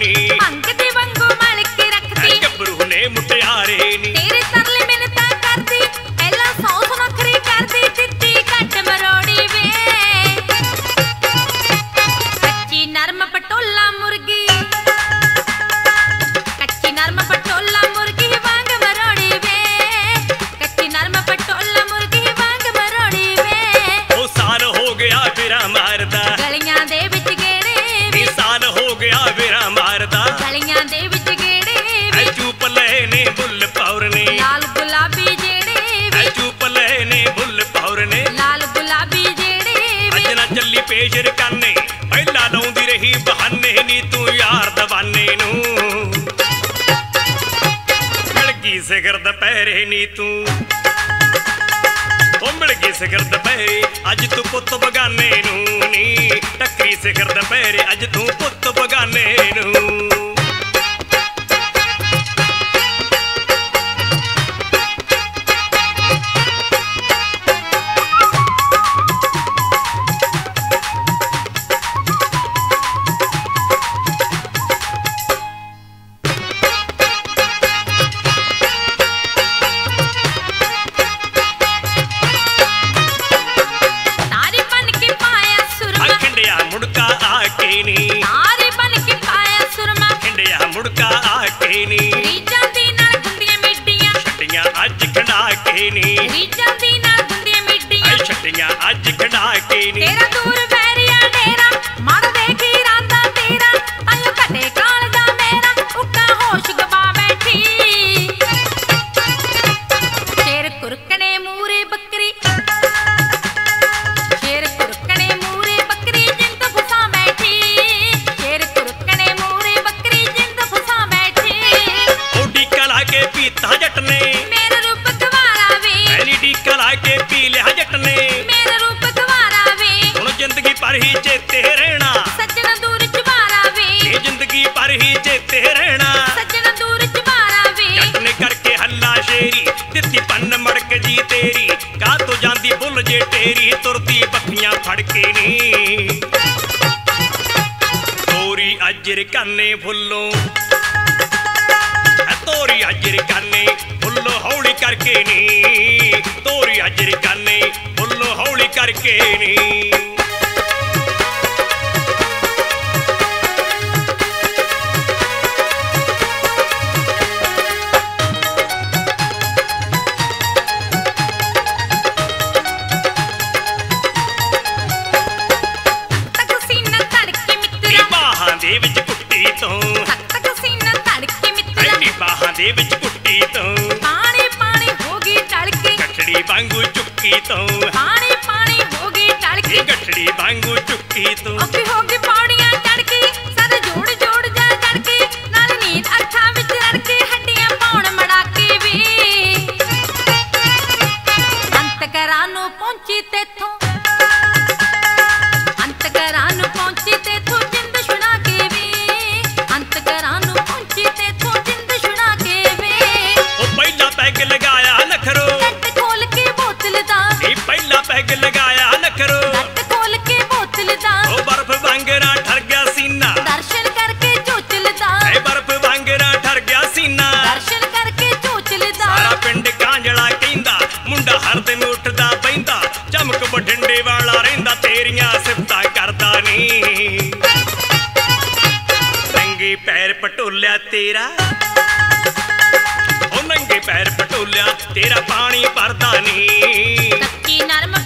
नी भंग दे वांगू मल के रखती गबरू ने मुटियारे नी तेरे तरले मिन्नतां करदी पहला सौ नखरी करदी दित्ती घट मरोड़ी वे कच्ची नरम पटोला मुर्गी कच्ची नरम पटोला मुर्गी वांग मरोड़ी वे कच्ची नरम पटोला मुर्गी वांग मरोड़ी वे ओ साल हो गया बिरा मारदा गलियां दे विच गेड़े वे साल हो गया बिरा मारदा गलियां दे विच गेड़े वे चुप लेने बुल पौरने लाल गुलाबी जेड़े वे चुप लेने बुल पौरने लाल गुलाबी जेड़े वे अज ना चली पेशर करने पहला लाउंदी रही बहाने नी तू यार दवाने नू मिलगी सिगर दुपहरे नी तू ओ मिलगी सिगर दुपहरे अज तू पुत बगाने नू नी टकरी सिगर दुपहरे अज तू पुत बगाने नू तारे बन के पाया सुरमा खंडिया मुड़का आके नी तारे बन के पाया सुरमा खंडिया मुड़का आके नी रीजां दी नाल गुंदियां मिट्टियां छटियां अज खड़ा के नी रीजां दी नाल गुंदियां मिट्टियां छटियां अज खड़ा के नी तेरा दूर वैरिया डेरा मर देखी रांदा तेरा तायो घटे काल दा मेरा उक्का होश गवा बैठी शेर कुरकने मूरे बकरी शेर कुरकने मूरे बकरी जिंद फसा बैठी शेर कुरकने मूरे बकरी जिंद फसा बैठी ओडी कला के पीता जट ने मेरा रूप गवारा वे एलईडी कला के पी लिया जट ने मेरा रूप गवारा वे हुण जिंदगी पर ही चेते रहना सज्जन दूर चबारा वे ये जिंदगी पर ही चेते रहना सज्जन दूर चबारा वे जट ने करके हल्ला शेरी दित्ती पन्न मड़क जी तेरी का तो जांदी बुल जे तेरी तुरदी बखियां फड़ के नी तोरी अजर काने फुल्लों तोरी अजर काने फुल्लो हौली करके नी तोरी अजर काने फुल्लो हौली करके नी तक सीना धड़के मित्रा बाहां दे विच कुट्टी तों तक सीना धड़के मित्रा ਐਡੀ ਬਾਹਾਂ ਦੇ ਵਿੱਚ ਕੁੱਟੀ ਤੋਂ पानी पानी होगी टड़के ਗੱਠੜੀ ਵਾਂਗੂ ਚੁੱਕੀ ਤੋਂ पानी पानी होगी टड़के ਇਹ ਗੱਠੜੀ ਵਾਂਗੂ ਚੁੱਕੀ ਤੋਂ अभी होगी पौड़ियां चढ़के सर जोड़ जोड़ जा चढ़के नाल नींद अखां विच रड़के हड्डियां पाउण मड़ाके वे अंत घरां नूं पहुंची तेथों अंत घरां नूं पहुंची तेथों जिंद छुड़ा के वे अंत घरां नूं पहुंची तेथों जिंद छुड़ा के वे ਉਹ ਪਹਿਲਾ ਪੈਗ ਲਗਾਇਆ ਨਖਰੋ नट खोल के बोतल दा ਇਹ ਪਹਿਲਾ ਪੈਗ ਲਗਾਇਆ ਨਖਰੋ नट खोल के बोतल दा ਉਹ ਬਰਫ਼ ਵਾਂਗਰਾ ਠਰ ਗਿਆ ਸੀਨਾ दर्शन करके चोचल दा ਇਹ ਬਰਫ਼ ਵਾਂਗਰਾ ਠਰ ਗਿਆ ਸੀਨਾ दर्शन करके चोचल दा ਸਾਰਾ ਪਿੰਡ ਕਾਂਜਲਾ ਕਹਿੰਦਾ ਮੁੰਡਾ ਹਰ ਦਿਨ ਉੱਠਦਾ ਬੈਂਦਾ ਚਮਕ ਬਠਿੰਡੇ ਵਾਲਾ ਰਹਿੰਦਾ ਤੇਰੀਆਂ ਸਿਫਤਾਂ ਕਰਦਾ ਨੀ ਨੰਗੇ ਪੈਰ ਪਟੋਲਿਆ ਤੇਰਾ ਉਹ ਨੰਗੇ ਪੈਰ ਪਟੋਲਿਆ ਤੇਰਾ ਪਾਣੀ ਭਰਦਾ ਨੀ कच्ची नरम